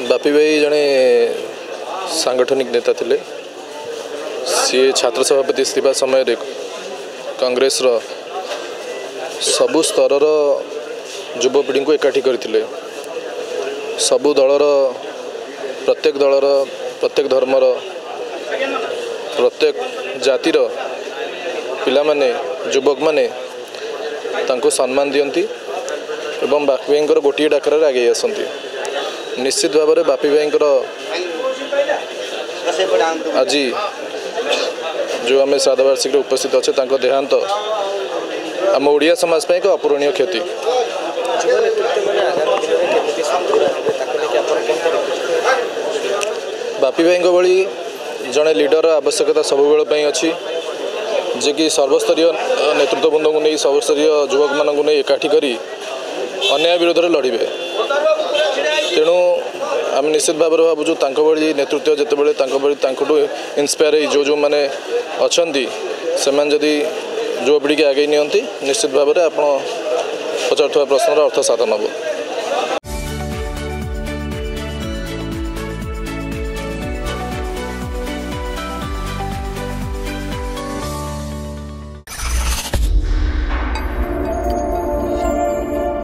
बापी भाई जड़े सांगठनिक नेता थिले। सी छात्र सभापति इस्तीफा समय कांग्रेस सबु स्तर युवपीढ़ी को एकाठी करथिले। सबु दलर प्रत्येक प्रत्येक धर्मर प्रत्येक जातिर पिला माने युवक माने तांको सम्मान दियंती एवं बापी भाई गोटे डाकर आगे आसती। निश्चित भाव में बापी भाई आज जो आम श्राद्धवार्षिक उपस्थित अच्छे देहांत आम ओडिया समाज एक अपूरणीय क्षति। बापी भाई भली जड़े लीडर आवश्यकता सबुबेल अच्छी जे कि सर्वस्तरीय नेतृत्ववृंद को नहीं सर्वस्तरीय युवक मानक नहीं एकाठी करी अन्याय विरोध में लड़े। तेणु आम निश्चित भाव में भावुँ भली नेतृत्व जिते इन्स्पायर जो जो मैंने अच्छा से जदि युवपीढ़ी के आगे नियंती निश्चित भाव में आप पचार प्रश्नर अर्थ साधन हे।